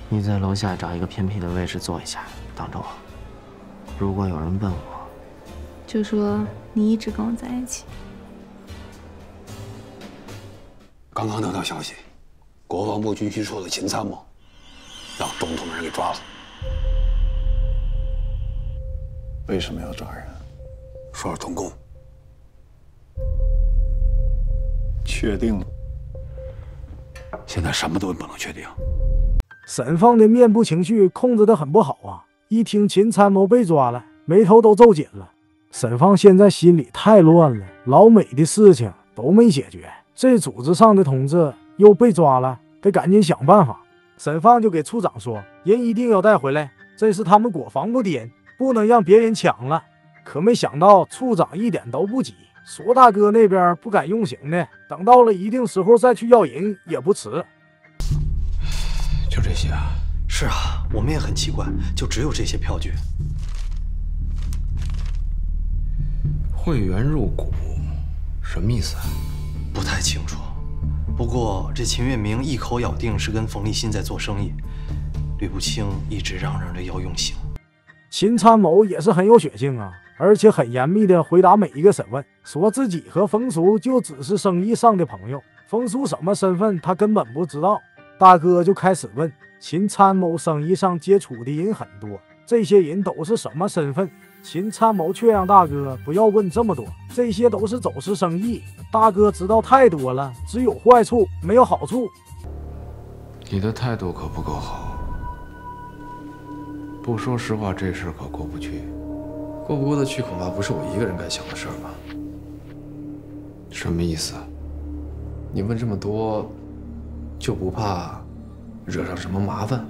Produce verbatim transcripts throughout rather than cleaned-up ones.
你在楼下找一个偏僻的位置坐一下，等着我。如果有人问我， 就说你一直跟我在一起。 刚刚得到消息，国防部军需处的秦参谋让中统人给抓了。 为什么要抓人？ 说是通共。 确定了？ 现在什么都不能确定。 沈放的面部情绪控制得很不好啊！一听秦参谋被抓了，眉头都皱紧了。沈放现在心里太乱了，老美的事情都没解决，这组织上的同志又被抓了，得赶紧想办法。沈放就给处长说，人一定要带回来，这是他们国防部的人，不能让别人抢了。可没想到处长一点都不急，说大哥那边不敢用刑的，等到了一定时候再去要人也不迟。 就这些啊？ 是啊，我们也很奇怪，就只有这些票据。 会员入股，什么意思啊？ 不太清楚。不过这秦月明一口咬定是跟冯立新在做生意，吕不清一直嚷嚷着要用刑。 秦参谋也是很有血性啊，而且很严密的回答每一个审问，说自己和冯叔就只是生意上的朋友，冯叔什么身份他根本不知道。大哥就开始问，秦参谋生意上接触的人很多，这些人都是什么身份？秦参谋却让大哥不要问这么多，这些都是走私生意，大哥知道太多了，只有坏处没有好处。 你的态度可不够好，不说实话，这事可过不去。 过不过得去，恐怕不是我一个人该想的事儿吧？ 什么意思？ 你问这么多，就不怕惹上什么麻烦？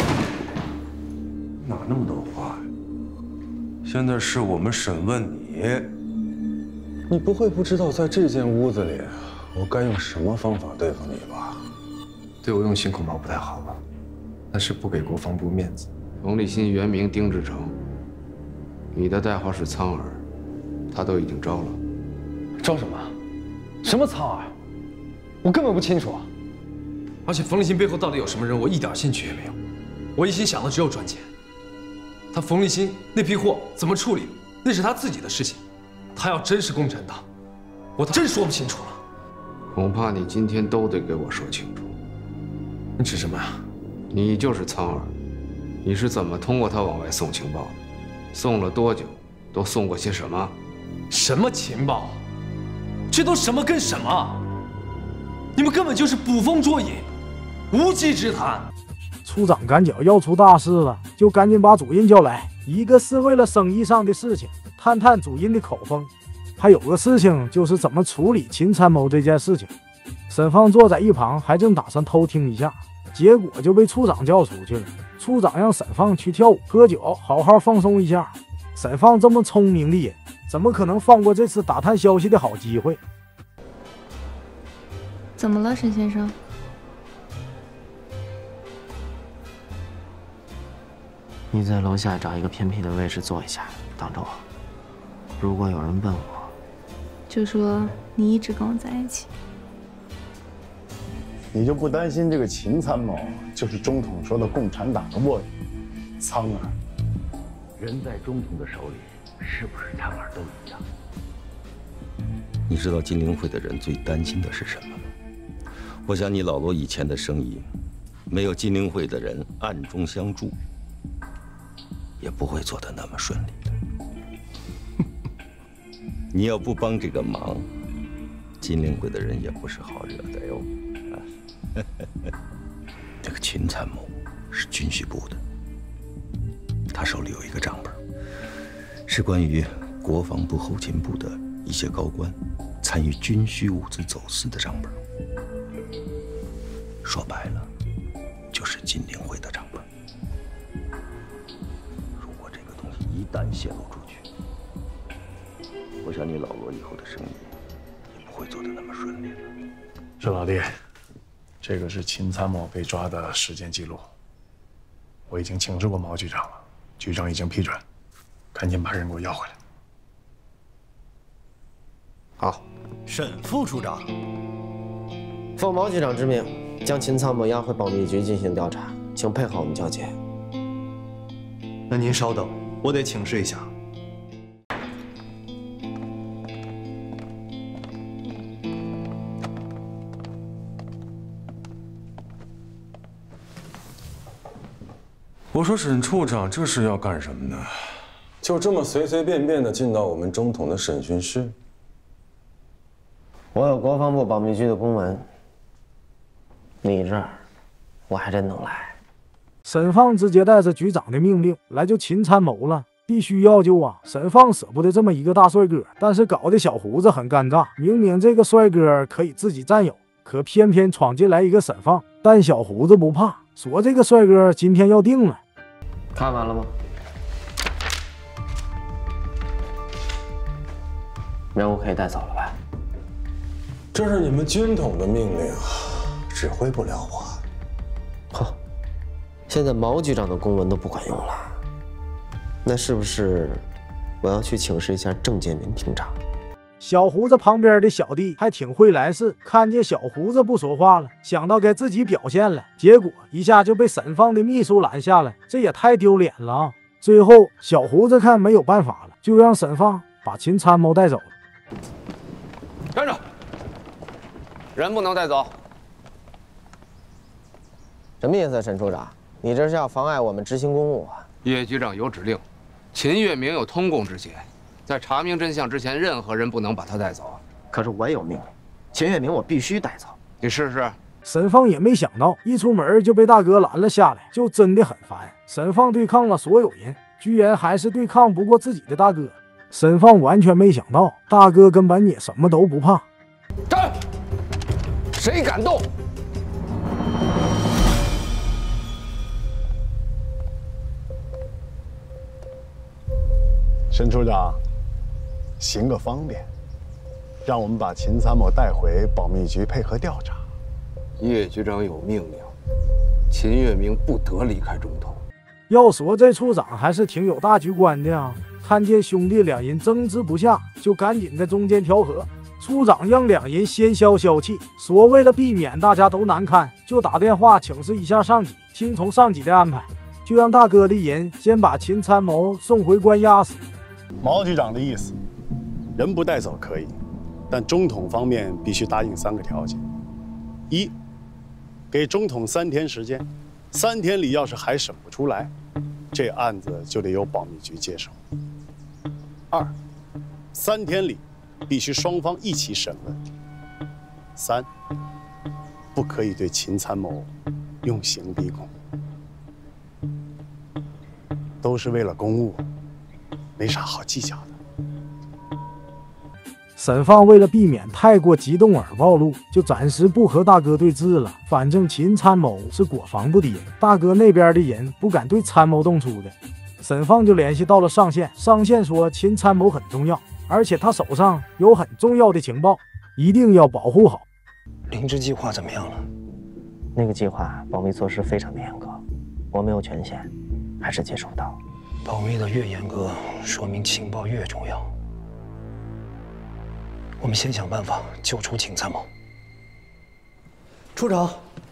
哪那么多话呀？现在是我们审问你，你不会不知道在这间屋子里，我该用什么方法对付你吧？ 对我用刑恐怕不太好吧？那是不给国防部面子。 冯立新原名丁志成，你的代号是苍耳，他都已经招了。 招什么？什么苍耳？我根本不清楚。而且冯立新背后到底有什么人，我一点兴趣也没有。我一心想的只有赚钱。他冯立新那批货怎么处理，那是他自己的事情。他要真是共产党，我真说不清楚了。 恐怕你今天都得给我说清楚。 你指什么呀？ 你就是苍耳，你是怎么通过他往外送情报的？送了多久？都送过些什么？ 什么情报？这都什么跟什么？你们根本就是捕风捉影，无稽之谈。 处长赶脚要出大事了，就赶紧把主任叫来。一个是为了生意上的事情，探探主任的口风；还有个事情就是怎么处理秦参谋这件事情。沈放坐在一旁，还正打算偷听一下，结果就被处长叫出去了。处长让沈放去跳舞、喝酒，好好放松一下。沈放这么聪明的人，怎么可能放过这次打探消息的好机会？ 怎么了，沈先生？ 你在楼下找一个偏僻的位置坐一下，等着我。如果有人问我， 就说你一直跟我在一起。 你就不担心这个秦参谋就是中统说的共产党的卧底苍耳？ 人在中统的手里，是不是苍耳都一样？ 你知道金陵会的人最担心的是什么吗？我想你老罗以前的生意，没有金陵会的人暗中相助，也不会做得那么顺利的。你要不帮这个忙，金陵会的人也不是好惹的哟。这个秦参谋是军需部的，他手里有一个账本，是关于国防部后勤部的一些高官参与军需物资走私的账本。说白了，就是金陵会的账本。如果这个东西一旦泄露出去，我想你老罗以后的生意也不会做得那么顺利了。 是老弟，这个是秦参谋被抓的时间记录，我已经请示过毛局长了，局长已经批准，赶紧把人给我要回来。 好，沈副处长，奉毛局长之命，将秦参谋押回保密局进行调查。 请配合我们交接。 那您稍等，我得请示一下。 我说沈处长，这是要干什么呢？就这么随随便便的进到我们中统的审讯室？ 我有国防部保密局的公文，你这儿我还真能来。 沈放直接带着局长的命令来就秦参谋了，必须要救啊！沈放舍不得这么一个大帅哥，但是搞得小胡子很尴尬。明明这个帅哥可以自己占有，可偏偏闯进来一个沈放。但小胡子不怕，说这个帅哥今天要定了。 看完了吗？人物可以带走了吧？ 这是你们军统的命令，指挥不了我。 呵，现在毛局长的公文都不管用了，那是不是我要去请示一下郑建民厅长？ 小胡子旁边的小弟还挺会来事，看见小胡子不说话了，想到该自己表现了，结果一下就被沈放的秘书拦下了，这也太丢脸了啊！最后小胡子看没有办法了，就让沈放把秦参谋带走了。 站着，人不能带走。 什么意思，沈处长？你这是要妨碍我们执行公务啊？ 叶局长有指令，秦月明有通共之嫌。在查明真相之前，任何人不能把他带走。 可是我有命令，秦月明我必须带走。 你试试。 沈放也没想到，一出门就被大哥拦了下来，就真的很烦。沈放对抗了所有人，居然还是对抗不过自己的大哥。沈放完全没想到，大哥根本也什么都不怕。 站！谁敢动？ 沈处长，行个方便，让我们把秦参谋带回保密局配合调查。 叶局长有命令，秦月明不得离开中统。 要说这处长还是挺有大局观的啊！看见兄弟两人争执不下，就赶紧在中间调和。处长让两人先消消气，说为了避免大家都难堪，就打电话请示一下上级，听从上级的安排，就让大哥的人先把秦参谋送回关押死。 毛局长的意思，人不带走可以，但中统方面必须答应三个条件：一，给中统三天时间，三天里要是还审不出来，这案子就得由保密局接手；二，三天里必须双方一起审问；三，不可以对秦参谋用刑逼供，都是为了公务。没啥好计较的。 沈放为了避免太过激动而暴露，就暂时不和大哥对峙了。反正秦参谋是国防部的人，大哥那边的人不敢对参谋动粗的。沈放就联系到了上线，上线说秦参谋很重要，而且他手上有很重要的情报，一定要保护好。 灵芝计划怎么样了？ 那个计划保密措施非常的严格，我没有权限，还是接触不到。 保密的越严格，说明情报越重要。我们先想办法救出秦参谋。 处长，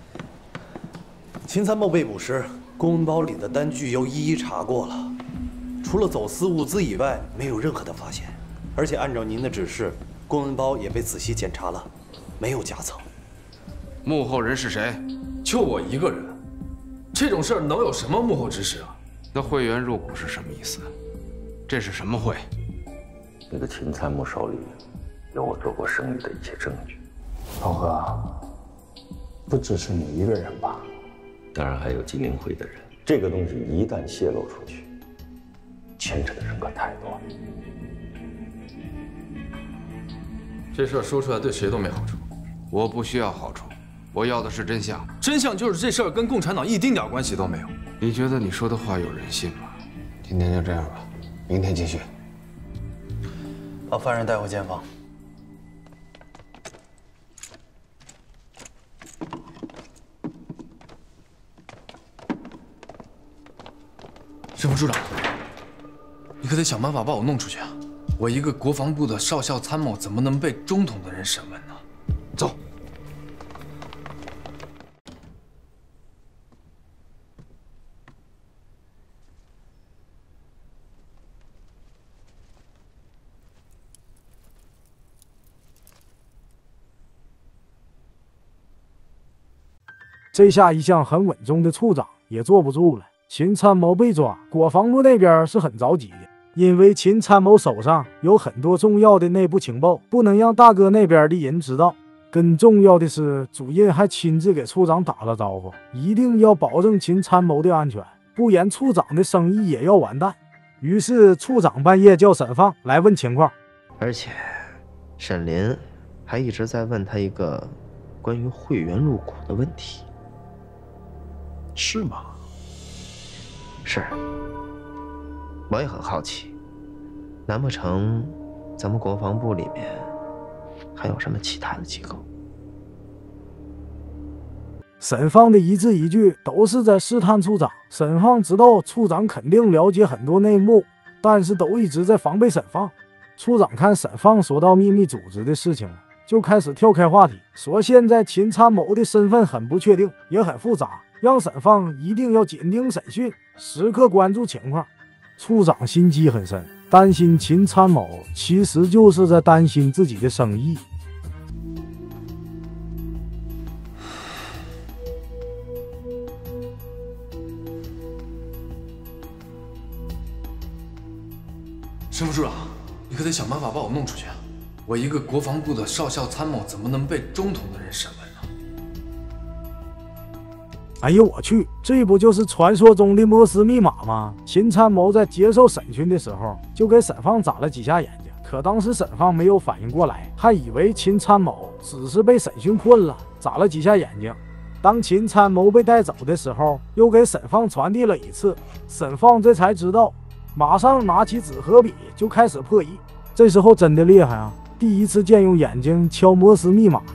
秦参谋被捕时，公文包里的单据又一一查过了，除了走私物资以外，没有任何的发现。而且按照您的指示，公文包也被仔细检查了，没有夹层。 幕后人是谁？ 就我一个人。这种事儿能有什么幕后指使啊？ 那会员入股是什么意思？这是什么会？ 那个秦参谋手里有我做过生意的一些证据。 老何，不只是你一个人吧？ 当然还有金陵会的人。这个东西一旦泄露出去，牵扯的人可太多了。 这事儿说出来对谁都没好处。 我不需要好处，我要的是真相。 真相就是这事儿跟共产党一丁点关系都没有。 你觉得你说的话有人信吗？ 今天就这样吧，明天继续。 把犯人带回监房。 沈副处长，你可得想办法把我弄出去啊！我一个国防部的少校参谋，怎么能被中统的人审问呢？走。 这下一向很稳重的处长也坐不住了。秦参谋被抓，国防部那边是很着急的，因为秦参谋手上有很多重要的内部情报，不能让大哥那边的人知道。更重要的是，主任还亲自给处长打了招呼，一定要保证秦参谋的安全，不然处长的生意也要完蛋。于是处长半夜叫沈放来问情况， 而且沈林还一直在问他一个关于会员入股的问题。 是吗？ 是，我也很好奇，难不成咱们国防部里面还有什么其他的机构？ 沈放的一字一句都是在试探处长。沈放知道处长肯定了解很多内幕，但是都一直在防备沈放。处长看沈放说到秘密组织的事情了，就开始跳开话题，说现在秦参谋的身份很不确定，也很复杂，让沈放一定要紧盯审讯，时刻关注情况。处长心机很深，担心秦参谋其实就是在担心自己的生意。 沈副处长，你可得想办法把我弄出去啊！我一个国防部的少校参谋，怎么能被中统的人审问呢？ 哎呦我去，这不就是传说中的摩斯密码吗？秦参谋在接受审讯的时候，就给沈放眨了几下眼睛，可当时沈放没有反应过来，还以为秦参谋只是被审讯困了，眨了几下眼睛。当秦参谋被带走的时候，又给沈放传递了一次，沈放这才知道，马上拿起纸和笔就开始破译。这时候真的厉害啊，第一次见用眼睛敲摩斯密码。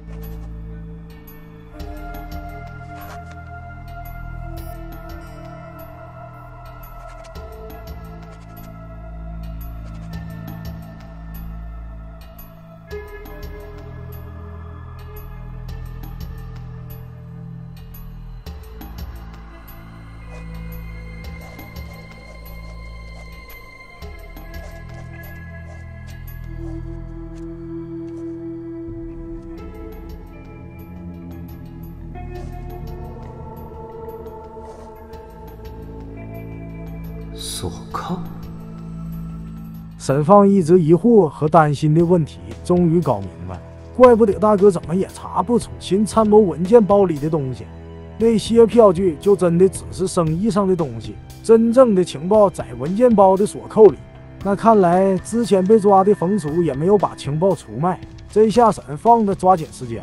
锁铐。 沈放一直疑惑和担心的问题，终于搞明白，怪不得大哥怎么也查不出秦参谋文件包里的东西，那些票据就真的只是生意上的东西，真正的情报在文件包的锁扣里。那看来之前被抓的冯叔也没有把情报出卖，这下沈放的抓紧时间。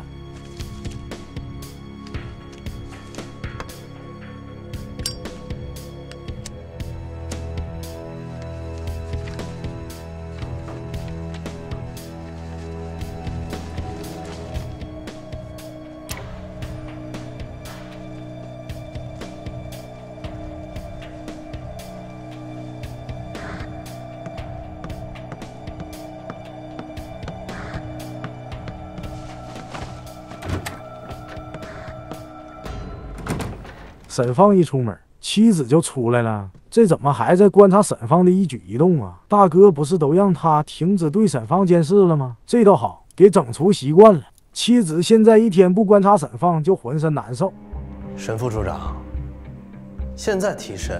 沈放一出门，妻子就出来了，这怎么还在观察沈放的一举一动啊？大哥不是都让他停止对沈放监视了吗？这倒好，给整出习惯了。妻子现在一天不观察沈放就浑身难受。 沈副处长，现在提审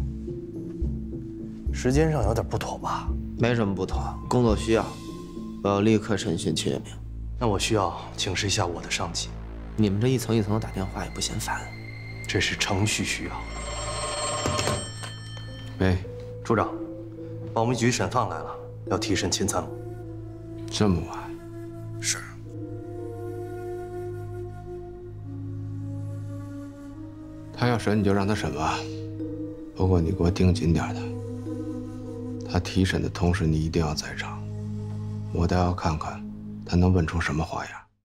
时间上有点不妥吧？ 没什么不妥，工作需要，我要立刻审讯秦月明。 那我需要请示一下我的上级。 你们这一层一层的打电话也不嫌烦。 这是程序需要。 喂， 处长，保密局沈放来了，要提审秦参谋。 这么晚？ 是。 他要审你就让他审吧，不过你给我盯紧点的。他提审的同时，你一定要在场，我倒要看看他能问出什么花样。